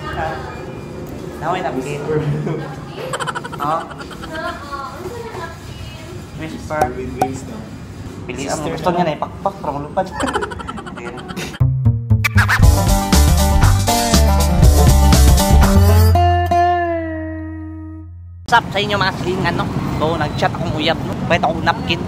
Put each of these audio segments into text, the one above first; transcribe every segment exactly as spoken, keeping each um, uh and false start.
Naway napkin. Oh. Whisper. With wings daw. Pili ang gusto niya na ipakpak para malupad. What's up sa inyo mga silingan, no? So, nag-chat akong uyab, no? Bakit akong napkin?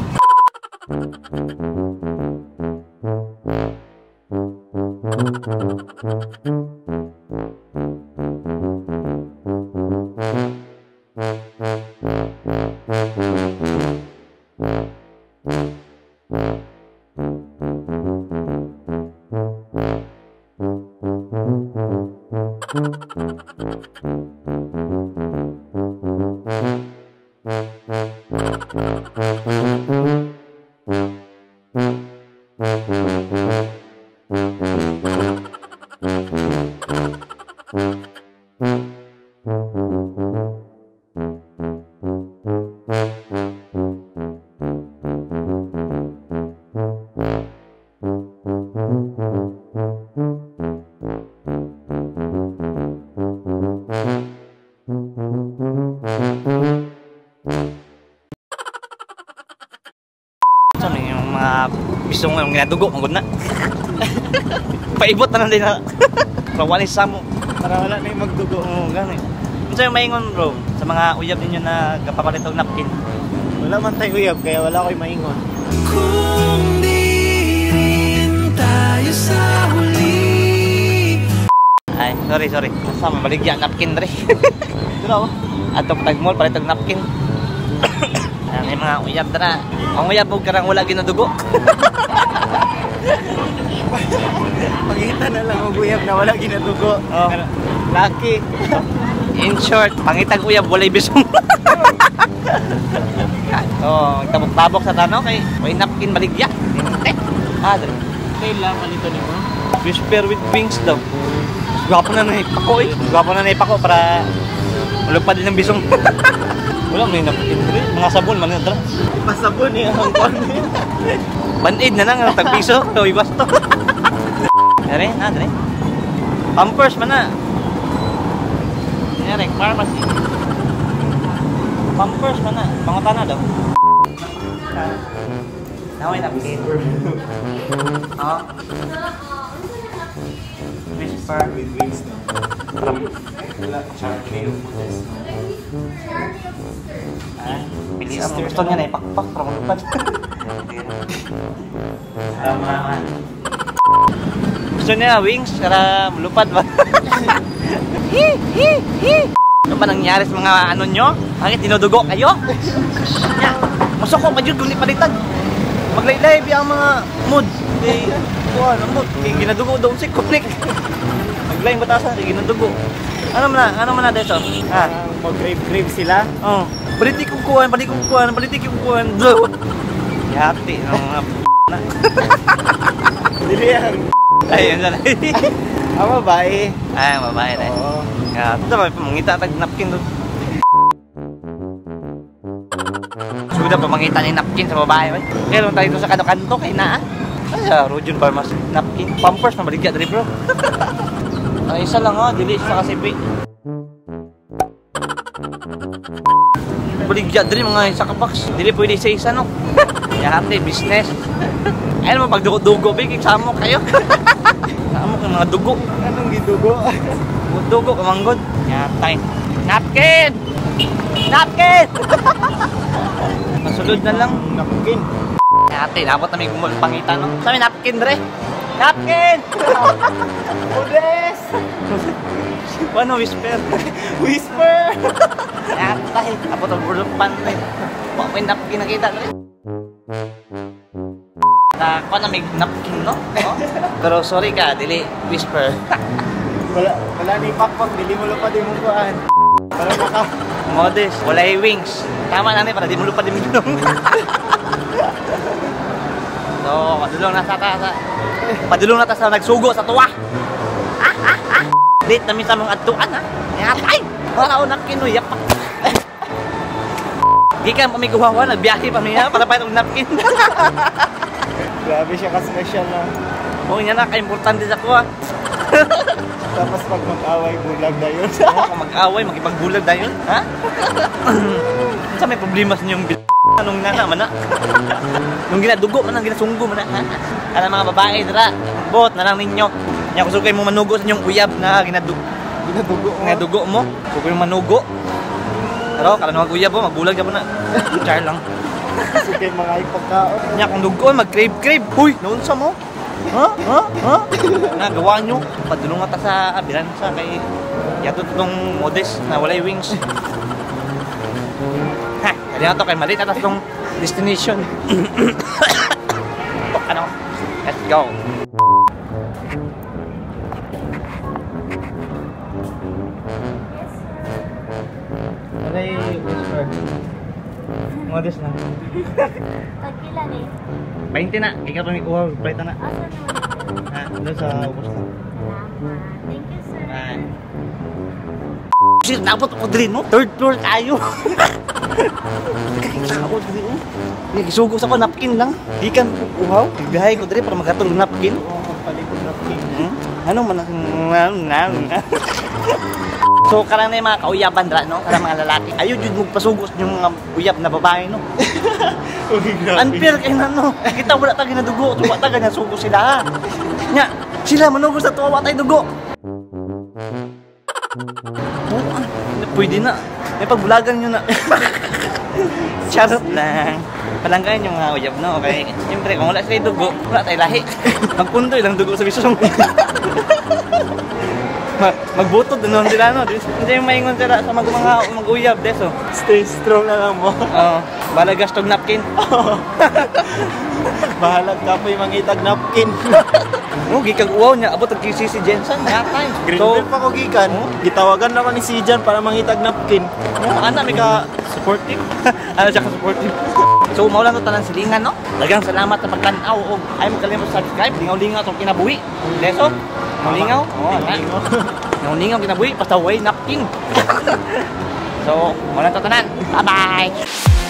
Gusto mo yung ginadugo, magod na. Paibot na lang din na. Kawalis sa mo. Para wala na yung magdugo. Oo, gano'n. Ano sa'yo maingon bro? Sa mga uyab ninyo na kapapalit ng napkin? Wala man tayong uyab, kaya wala ko'y maingon. Kung di rin tayo sa huli. Ay, sorry, sorry. Sama, baligyan napkin rin. Dito ato patag-mall, palit ng napkin. Ano yung mga uyab na. Ang uyab mo karang wala ginadugo. Pangita na lang ang uyab na wala ginadugo. Oh. Lucky. In short, pangitag uyab, walay bisong. Oh, tabok-tabok sa tanaw kay may napkin baligya. Eh, ah, dali. Okay lang, malito ni mo. Whisper with wings daw. Gwapo na na ipako eh. Gwapo na na ipako para malupad din ng bisong. Wala may napkin rin. Mga sabon man na dra. Pasabon eh ang kwan. Band-aid na lang ang tagpiso. Gawin ba ito? Dere, na, dere. Pampers man na. Dere, pharmacy. Pampers man na. Pangutana daw. Naway napkin. Oh. Whisper. With wings daw. Wala, charcoal yung pulis. Ah, pili ang gusto niya na ipakpak para malupad. Tama. Gusto niya wings para malupad ba? Hi, hi, hi. Ano ba nangyari sa mga ano nyo? Bakit dinudugo kayo? Yeah. Masok ko pa dyan kung ipalitan. Maglay-live yung mga mood. Eh, kuha ng mood. Kaya ginadugo doon si Kunik. Maglay batasan, kaya ginadugo. Ano man na? Ano man na dito? Ah, mag-grave-grave sila. oh. Balitik kong kuhan, balik kong kuhan, balitik kong kuhan. Yati ng mga na. Dili yan. Ay, yun lang. Ang babae. Ay, ang babae na. Oo. Kaya, ito ba, pamangita tag napkin doon. Suda pa mangita ni napkin sa babae. Kaya lang tayo doon sa kanto-kanto, kay naa. Ay, sa Rojon Pharmacy. Napkin, pampers, mabaligya dali bro. Ay, isa lang ha, dili sa kasipi. Baligya dali mga isa ka box. Dili pwede sa isa no. Yate, business. Ayun mo, pag dugo-dugo, bigig, samo kayo. Samo kayo mga dugo. Anong gidugo? Dugo, kamanggod. Yatay. Napkin! Napkin! Nasulod na lang. Napkin. Yate, dapat na may gumul pangita no. Sabi, napkin re. Napkin! Odes! Ano, whisper? Whisper! Yatay, tapos ang burlupan rin. Baka may napkin nakita rin. Ako na may napkin, no? Oh? Pero sorry ka, dili whisper. Wala, wala ni pakpak, dili mo lupad yung mukhaan. Para maka... Modest, walay wings. Tama na ni para di mo lupad yung minum. So, padulong na sa tasa. Padulong na sa nagsugo sa tuwa. Ah, ah, ah. Date namin sa mga adtuan, ha? Yatay! Wala ko nakinuyak pa. Di ka pamiguhawa, nagbiyahe pa niya para pa itong napkin. Grabe siya ka-special na. Oo, yan na, ka-importante sa kuha. Tapos pag mag-away, bulag na yun. Oo, kung mag-away, magipagbulag na yun. Ha? Sa may problema sa inyong bil... Anong nana man na? Nung ginadugo man, ang ginasunggo man na. Ha? Ano mga babae, tara. Bot na lang ninyo. Kaya kung kayo mo manugo sa inyong uyab na ginadu... Ginadugo mo. Ginadugo mo. Kung kayo manugo. Pero, kala na mag-uyab mo, magbulag ka mo na. Char lang. Kasi kayo mga ipagkaon. Nya kung dugo, mag-crave-crave. Huy, noon sa mo? Ha? Ha? Ha? Nagawa nyo. Padulong nga ta sa abiran sa kay... Yato itong modest na walay wings. Ha? Kaya na to kay Malit. Atas itong destination. Ano? Let's go. Alay, whisper. Modest na. Pagkila ni. twenty na. Ikaw pa may kuha. Plate na. Asa naman? Ha? Doon sa ubos na. Salamat. Thank you, sir. Ah. Shit, dapat ako din, no? Third floor tayo. Kaya ako din, no? Nagisugo sa ko, napkin lang. Di kan uhaw. Biyahe ko din para magatong napkin. Oo, magpalikod na king. Hmm? Ano man ang... So, karang na yung mga kauyaban, ra, no? Karang mga lalaki. Ayaw yun magpasugos yung mga uyab na babae, no? Okay, grabe. Unfair kayo na, no? Kita wala tayo ginadugo. Tuwa tayo ganyan, sugo sila, ha? Nya, sila manugos na tuwa, wala tayo dugo. Oo, ah, pwede na. May pagbulagan nyo na. Charot lang. Palanggayan yung mga uyab, no? Okay? Siyempre, kung wala sila dugo, wala tayo lahi. Magpundoy lang dugo sa bisong. Mag magbutod ano sila, no? Hindi yung maingon sila sa mag mga mag-uyab, deso. Stay strong na lang mo. Oo. Bala gastog napkin. Bahalag ka po yung mangitag napkin. No, gikag uwaw niya. Abot ang si si Jensen. Nakay. Greenville pa ko gikan. Gitawagan na ko ni si Jan para mangitag napkin. Oh, ana, may ka supportive. Ano siya ka supportive. So, maulan ko tanan silingan, no? Dagang salamat sa pagtanaw. O, ay magkalimot subscribe. Lingaw-lingaw itong kinabuhi. Deso? Lingaw? Oo, ana. Lingaw-lingaw kinabuhi. Basta way napkin. So, maulan ko tanan. Bye-bye!